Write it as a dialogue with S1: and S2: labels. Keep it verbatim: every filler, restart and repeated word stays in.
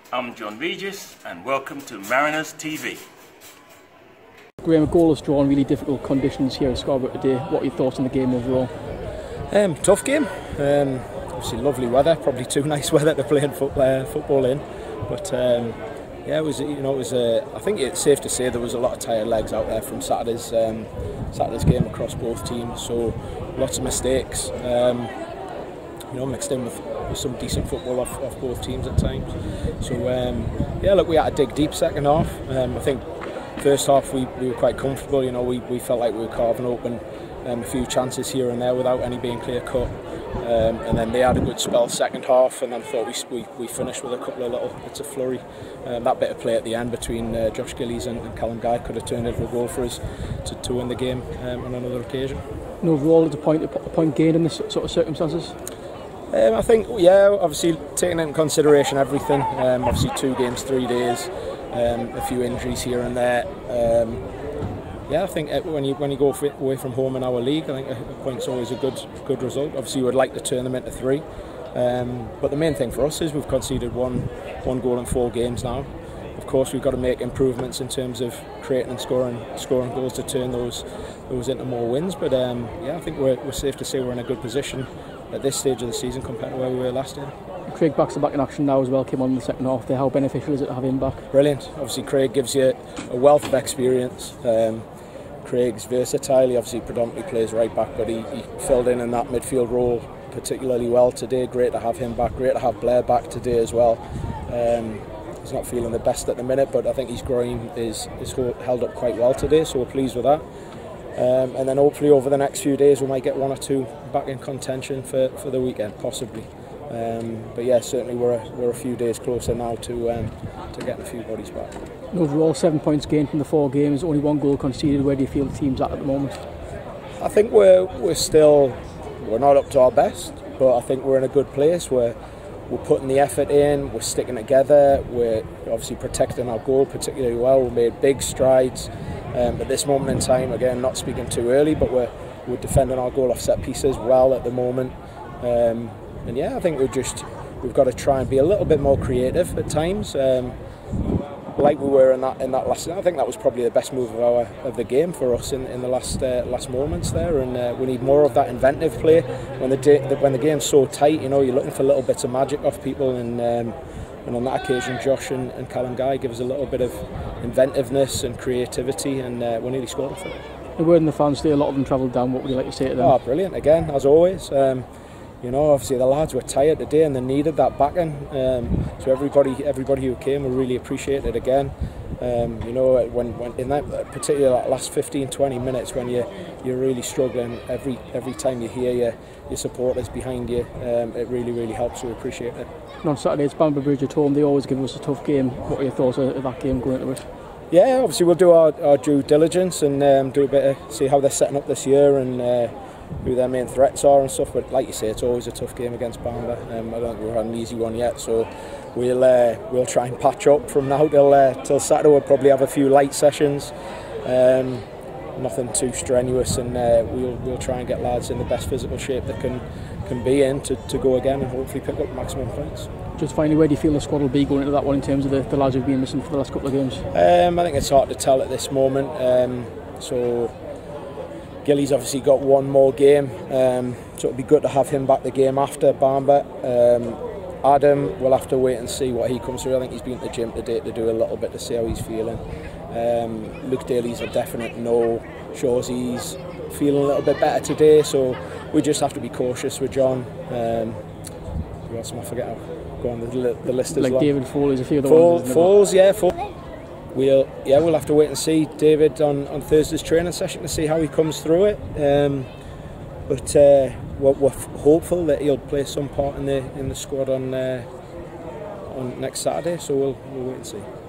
S1: I'm John Regis and welcome to Mariners T V.
S2: Graham, a goalless draw in really difficult conditions here at Scarborough today. What are your thoughts on the game overall?
S3: Um, tough game. Um, obviously lovely weather, probably too nice weather to play in foot, uh, football in. But um, yeah, it was. You know, it was. Uh, I think it's safe to say there was a lot of tired legs out there from Saturday's um, Saturday's game across both teams. So lots of mistakes. Um, you know, mixed in with, with some decent football off, off both teams at times. So um, yeah, look, we had to dig deep second half. Um, I think first half we, we were quite comfortable. You know, we, we felt like we were carving open um, a few chances here and there without any being clear cut. Um, and then they had a good spell second half, and then thought we, we we finished with a couple of little bits of flurry. Um, that bit of play at the end between uh, Josh Gillies and, and Callum Guy could have turned into a goal for us to, to win the game um, on another occasion.
S2: And overall, it's a point a point gained in this sort of circumstances.
S3: Um, I think, yeah, obviously taking into consideration everything. Um, obviously two games, three days, um, a few injuries here and there. Um, Yeah, I think when you when you go away from home in our league, I think a point's always a good good result. Obviously, you would like to turn them into three, um, but the main thing for us is we've conceded one one goal in four games now. Of course, we've got to make improvements in terms of creating and scoring scoring goals to turn those those into more wins. But um, yeah, I think we're we're safe to say we're in a good position at this stage of the season compared to where we were last year.
S2: Craig Baxter back in action now as well, came on in the second half there. How beneficial is it to have him back?
S3: Brilliant. Obviously, Craig gives you a wealth of experience. Um, Craig's versatile. He obviously predominantly plays right back, but he, he filled in in that midfield role particularly well today. Great to have him back. Great to have Blair back today as well. Um, he's not feeling the best at the minute, but I think his groin is, is held up quite well today, so we're pleased with that. Um, and then hopefully over the next few days we might get one or two back in contention for, for the weekend, possibly. Um, but yeah, certainly we're a, we're a few days closer now to um, to getting a few bodies back.
S2: Overall, seven points gained from the four games, only one goal conceded. Where do you feel the team's at at the moment?
S3: I think we're we're still we're not up to our best, but I think we're in a good place. We're we're putting the effort in. We're sticking together. We're obviously protecting our goal particularly well. We made big strides um, at this moment in time. Again, not speaking too early, but we're we're defending our goal off set pieces well at the moment. Um, And yeah, I think we've just we've got to try and be a little bit more creative at times, um, like we were in that in that last. I think that was probably the best move of our of the game for us in, in the last uh, last moments there. And uh, we need more of that inventive play when the, day, the when the game's so tight. You know, you're looking for little bits of magic off people, and um, and on that occasion, Josh and, and Callum Guy give us a little bit of inventiveness and creativity, and uh, we nearly scored for it.
S2: The word in the fans today, a lot of them travelled down. What would you like to say to them?
S3: Oh, brilliant! Again, as always. Um, You know, obviously the lads were tired today and they needed that backing. Um, so everybody, everybody who came, we really appreciate it again. Um, you know, when, when in that particular last fifteen, twenty minutes when you you're really struggling, every every time you hear your your supporters behind you, um, it really really helps. So we appreciate it.
S2: And on Saturday, it's Bamber Bridge at home. They always give us a tough game. What are your thoughts of that game going into it?
S3: Yeah, obviously we'll do our, our due diligence and um, do a bit of see how they're setting up this year and. Uh, who their main threats are and stuff, but like you say, it's always a tough game against Bamber. Um, I don't think we've had an easy one yet, so we'll uh, we'll try and patch up from now till uh, till Saturday. We'll probably have a few light sessions, um, nothing too strenuous, and uh, we'll we'll try and get lads in the best physical shape they can can be in to, to go again and hopefully pick up maximum points.
S2: Just finally, where do you feel the squad will be going into that one in terms of the, the lads who've been missing for the last couple of games?
S3: Um, I think it's hard to tell at this moment. Um, so. Gilly's obviously got one more game, um, so it'll be good to have him back the game after Bamber. Um, Adam, we'll have to wait and see what he comes through. I think he's been to the gym today to do a little bit to see how he's feeling. Um, Luke Daly's a definite no. Shows he's feeling a little bit better today, so we just have to be cautious with John. Um, who else am I forgetting? Go on the, the list as
S2: like
S3: well.
S2: David Foley's a few of the
S3: Fall,
S2: ones.
S3: Falls, yeah. Fall. We'll yeah we'll have to wait and see David on, on Thursday's training session to see how he comes through it. Um, but uh, we're, we're hopeful that he'll play some part in the in the squad on uh, on next Saturday. So we'll we'll wait and see.